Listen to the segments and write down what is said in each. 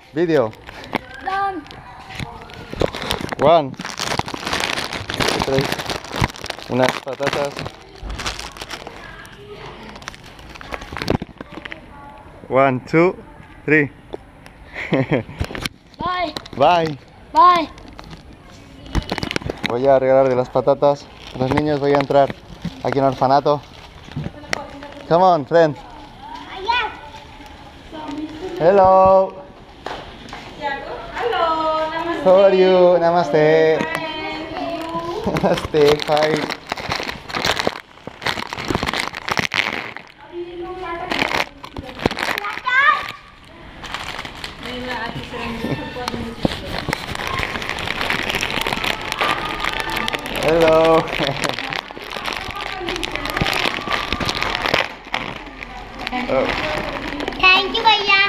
Video. Done. 1. Trae unas patatas. 1, 2, 3. Bye. Bye. Bye. Voy a regalar de las patatas a los niños. Voy a entrar aquí en el orfanato. Come on, friend. Hello. Hello, namaste. How are you? Namaste. Namaste. Fine. Hello. Oh. Thank you, भैया.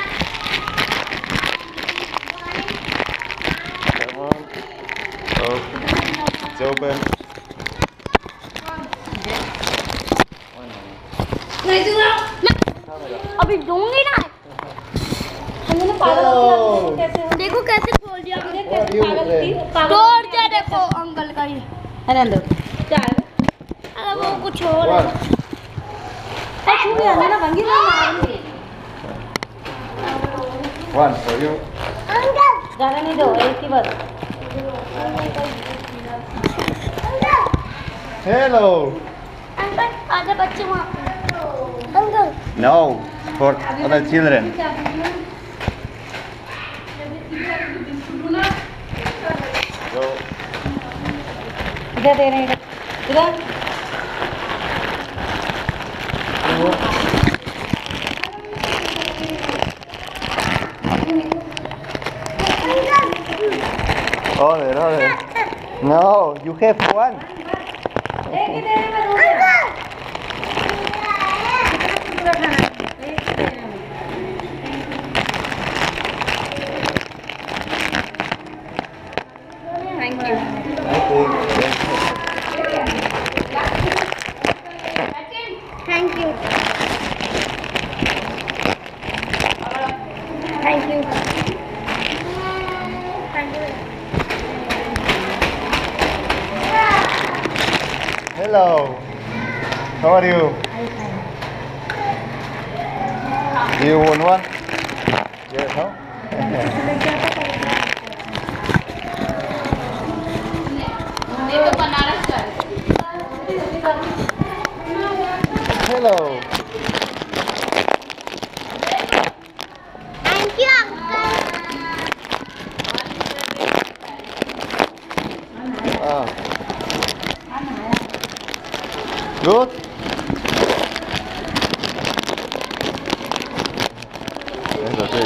Come on. Oh. It's open. अभी दूंगी ना. Hello. देखो कैसे खोल दिया. How are you, friend? तोड़ दिया देखो अंकल का ये. अरे अरे वो कुछ और है. One for you. जाने नहीं दो, एक ही बस. Hello. अंकल आधे बच्चे वहाँ. Uncle. No, for other children. Go. इधर दे रहे हैं इधर. Order. No, you have one. एक ही दे रहे हैं पूरा खाना. एक ही दे रहे हैं. Thank you. Thank you. Thank you. Thank you. Hello. How are you? Do you want one? Yes, no? ये तो बनारस का है. Hello. Thank you, uncle. Ah. Good? Yes, okay.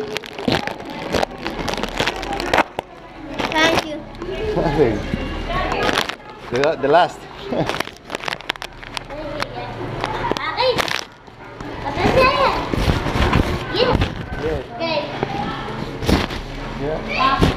Thank you. Nothing. The last. Hey, apa sih? Yes. Yes. Okay. Yeah.